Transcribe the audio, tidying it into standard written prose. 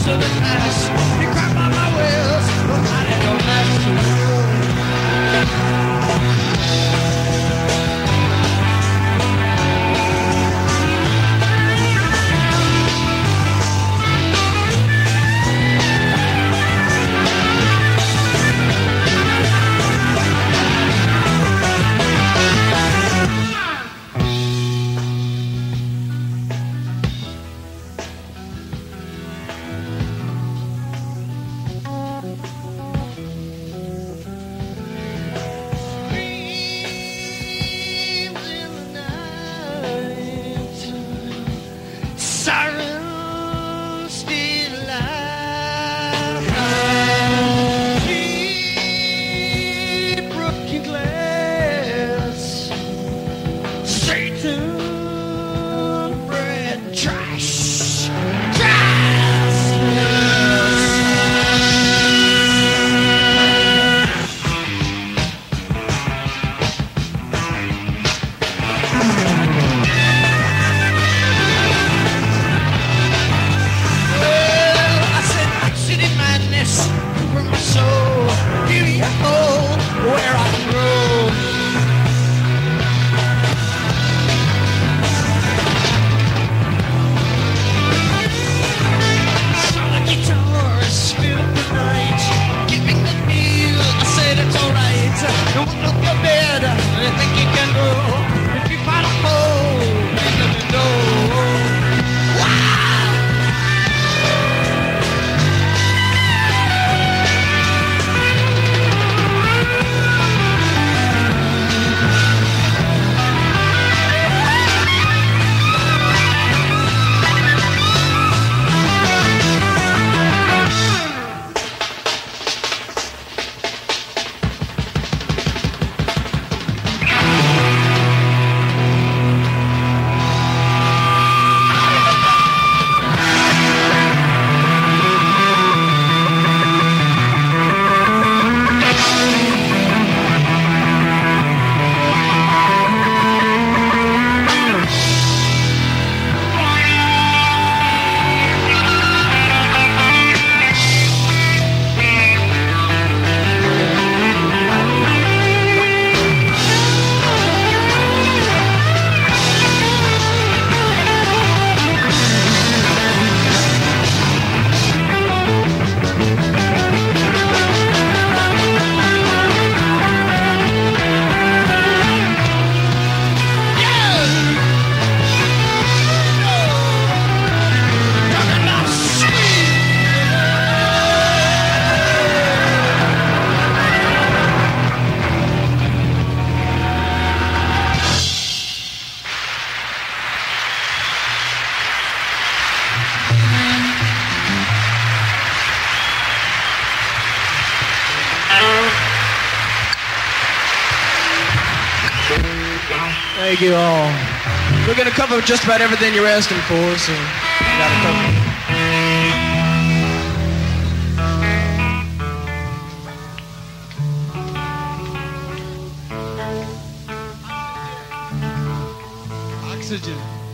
Southern mass. You cry by my wells, nobody don't ask you. Sirens still alive. Keep broken glass. Satan bread trash. Trash. For my soul, give me a hole where I can grow. So the guitars fill the night, giving the feel. I said it's alright. Don't look your bed, I think you can go. If you find a hole, please let me know. Thank you all. We're going to cover just about everything you're asking for, so we got to cover. Oxygen.